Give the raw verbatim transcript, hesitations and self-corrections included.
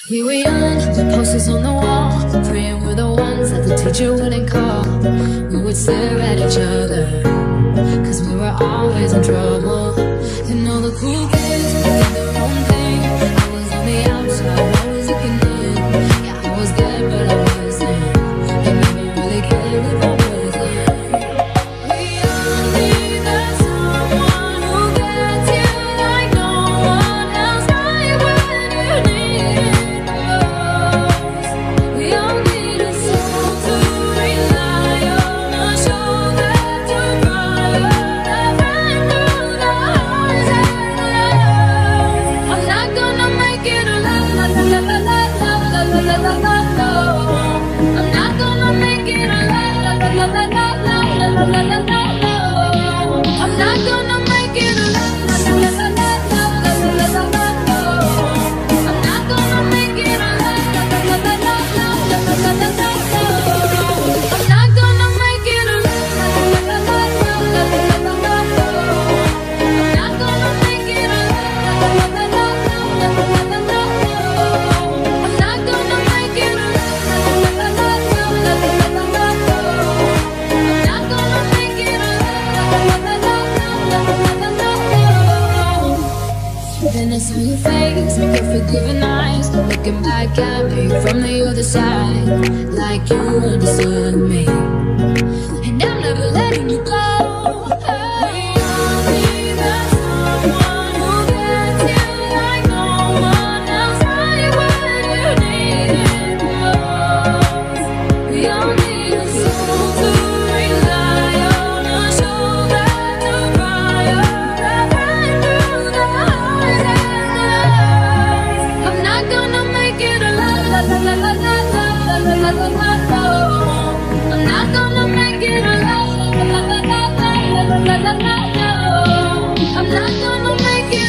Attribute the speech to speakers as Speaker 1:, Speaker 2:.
Speaker 1: We were young, with posters on the wall, praying we're the ones that the teacher wouldn't call. We would stare at each other, cause we were always in trouble. And all the cool kids did their own thing. I was on the outside, always looking in. Yeah, I was there, but I wasn't. And never really cared if I wasn't. We all need that someone who gets you like no one else, right when you need it most. We all need a soul to rely on, a shoulder to cry on, a friend through the highs and lows. I'm not gonna make it alone, la la la la la la la la la la la. I'm not gonna make it alone, la la la la la la la la la la. I'm not gonna make it alone, la la la la la la la la la la. I'm not gonna make it alone, la la la la la la la la la la. I'm not gonna make it alone, la la la la la la la la la la. I'm not gonna make it alone, la la la la la la la la la la. I'm not gonna make it alone, la la la la la la la la la la. I'm not gonna make it alone, la la la la la la la la la. Then I saw your face, your forgiving eyes, looking back at me from the other side, like you understood me. And I'm never letting you go. We all need that someone who gets you like no one else, right when you need it most. We all need a soul to rely on, a shoulder to cry on, a friend through the highs and lows. I'm not gonna make it alone, la la la la la la la la la la la. I'm not gonna make it alone, la la la la la la la la la la. I'm not gonna make it